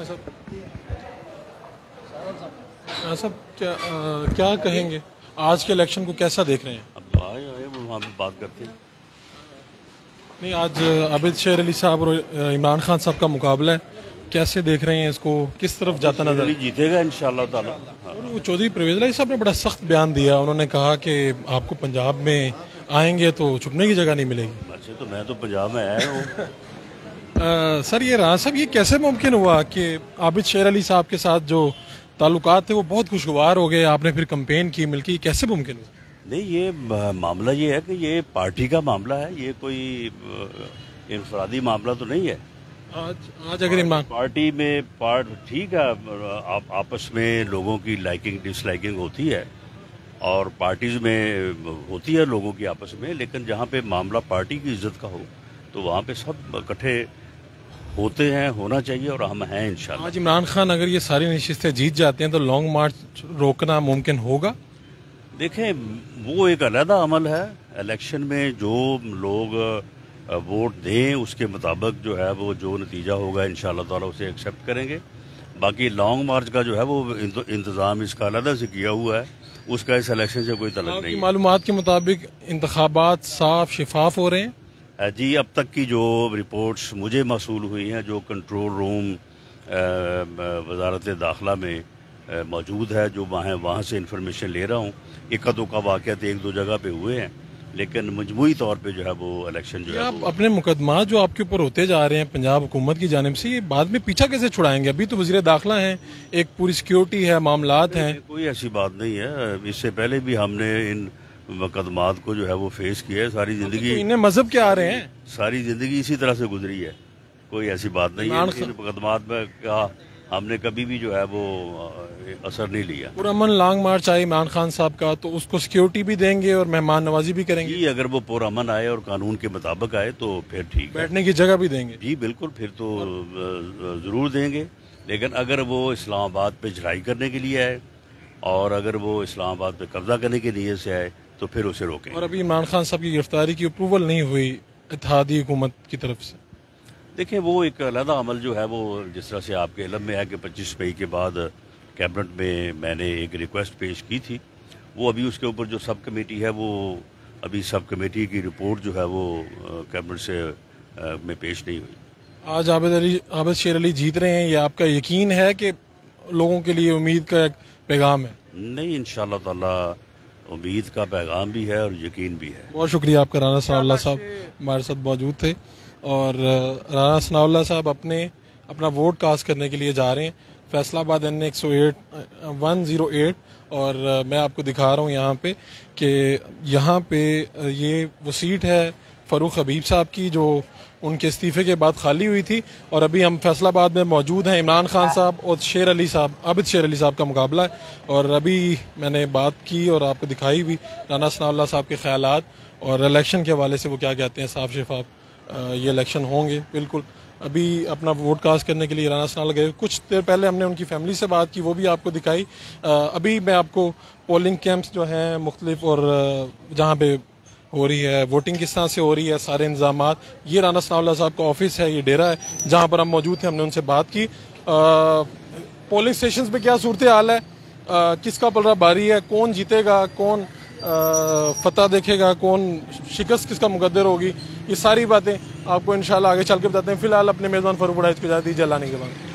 सब क्या कहेंगे, आज के इलेक्शन को कैसा देख रहे हैं? अब आए आए वहाँ पे बात करते हैं। नहीं, आज आबिद शेर अली साहब और इमरान खान साहब का मुकाबला है, कैसे देख रहे हैं इसको, किस तरफ जाता नजर? जीतेगा इंशाल्लाह ताला। और वो चौधरी परवेज इलाही साहब ने बड़ा सख्त बयान दिया, उन्होंने कहा कि आपको पंजाब में आएंगे तो छुपने की जगह नहीं मिलेगी। अच्छा, तो मैं तो पंजाब में आया हूँ। सर, ये राना साहब, ये कैसे मुमकिन हुआ कि आबिद शेर अली साहब के साथ जो ताल्लुकात थे वो बहुत खुशगवार हो गए, आपने फिर कंपेन की मिलकर, ये कैसे मुमकिन हुआ? नहीं, ये मामला ये है कि ये पार्टी का मामला है, ये कोई इंफरादी मामला तो नहीं है। आज अगर इमरान पार्टी में ठीक है, आपस में लोगों की लाइकिंग डिसलाइकिंग होती है और पार्टीज में होती है लोगों की आपस में, लेकिन जहाँ पे मामला पार्टी की इज्जत का हो तो वहाँ पे सब इकट्ठे होते हैं, होना चाहिए, और हम हैं इंशाल्लाह। आज इमरान खान अगर ये सारी नशिस्तें जीत जाते हैं तो लॉन्ग मार्च रोकना मुमकिन होगा? देखें, वो एक अलहदा अमल है। इलेक्शन में जो लोग वोट दें उसके मुताबिक जो है वो जो नतीजा होगा इंशाल्लाह ताला उसे एक्सेप्ट करेंगे। बाकी लॉन्ग मार्च का जो है वो इंतज़ाम इसका अलहदा से किया हुआ है, उसका इस इलेक्शन से कोई तल्लुक नहीं है। मालूमात के मुताबिक इंतखाबात साफ शिफाफ हो रहे हैं? जी, अब तक की जो रिपोर्ट्स मुझे मौसूल हुई हैं, जो कंट्रोल रूम वजारत दाखिला में मौजूद है, जो वहाँ से इंफॉर्मेशन ले रहा हूँ, इक्का दुक्का वाक़यात एक दो जगह पे हुए हैं, लेकिन मजमूई तौर पे जो है वो इलेक्शन जो है आप अपने मुकदमा जो आपके ऊपर होते जा रहे हैं पंजाब हुकूमत की जानिब से, ये बाद में पीछा कैसे छुड़ाएंगे? अभी तो वज़ीर दाखिला हैं, एक पूरी सिक्योरिटी है, मामलात हैं। कोई ऐसी बात नहीं है। इससे पहले भी हमने इन मुकदमात को जो है वो फेस किया है। सारी जिंदगी तो इन्हें मजहब के आ रहे हैं, सारी जिंदगी इसी तरह से गुजरी है, कोई ऐसी बात नहीं है। इन मुकदमात में क्या हमने कभी भी जो है वो असर नहीं लिया। पुरअमन लॉन्ग मार्च आए इमरान खान साहब का, तो उसको सिक्योरिटी भी देंगे और मेहमान नवाजी भी करेंगे? जी, अगर वो पुरअमन आए और कानून के मुताबिक आए तो फिर ठीक है। बैठने की जगह भी देंगे? जी बिल्कुल, फिर तो जरूर देंगे। लेकिन अगर वो इस्लामाबाद पे चढ़ाई करने के लिए आए और अगर वो इस्लामाबाद पे कब्जा करने के लिए से आए तो फिर उसे रोकें। और अभी इमरान खान साहब की गिरफ्तारी की अप्रूवल नहीं हुई इत्तेहादी हुकूमत की तरफ से? देखिए, वो एक अलग अमल जो है वो जिस तरह से आपके इल्म में है कि 25 मई के बाद कैबिनेट में मैंने एक रिक्वेस्ट पेश की थी, वो अभी उसके ऊपर जो सब कमेटी है वो अभी सब कमेटी की रिपोर्ट जो है वो कैबिनेट से में पेश नहीं हुई। आज आबिद शेर अली जीत रहे हैं, ये आपका यकीन है कि लोगों के लिए उम्मीद का एक पैगाम है? नहीं, इंशाल्लाह ताला उम्मीद का पैगाम भी है और यकीन भी है। बहुत शुक्रिया आपका। राना सनाउल्लाह साहब हमारे साथ मौजूद थे और राना सनाउल्लाह साहब अपना वोट कास्ट करने के लिए जा रहे हैं फैसलाबाद NA 108 और मैं आपको दिखा रहा हूँ यहाँ पे कि यहाँ पे ये वो सीट है फ़ारूक हबीब साहब की जो उनके इस्तीफे के बाद खाली हुई थी, और अभी हम फैसलाबाद में मौजूद हैं। इमरान खान साहब और शेर अली साहब, आबिद शेर अली साहब का मुकाबला है और अभी मैंने बात की और आपको दिखाई भी राना सनाउल्लाह साहब के ख्यालात और इलेक्शन के हवाले से वो क्या कहते हैं। साफ शफाफ ये इलेक्शन होंगे बिल्कुल। अभी अपना वोट कास्ट करने के लिए राना सनाउल्लाह गए, कुछ देर पहले हमने उनकी फैमिली से बात की, वो भी आपको दिखाई। अभी मैं आपको पोलिंग कैंप्स जो हैं मुख्तलिफ और जहाँ पे हो रही है वोटिंग किस तरह से हो रही है, सारे इंतजामात, ये राना सनाउल्लाह साहब का ऑफिस है, ये डेरा है जहाँ पर हम मौजूद थे। हमने उनसे बात की पोलिंग स्टेशन पे क्या सूरत हाल है, किसका पलड़ा भारी है, कौन जीतेगा, कौन फतह देखेगा, कौन शिकस्त किसका मुकद्दर होगी, ये सारी बातें आपको इंशाल्लाह आगे चल के बताते हैं। फिलहाल अपने मेज़बान फ़ारूक बड़ाइच को इजाज़त दीजिए, अल्लाह ने के बाद।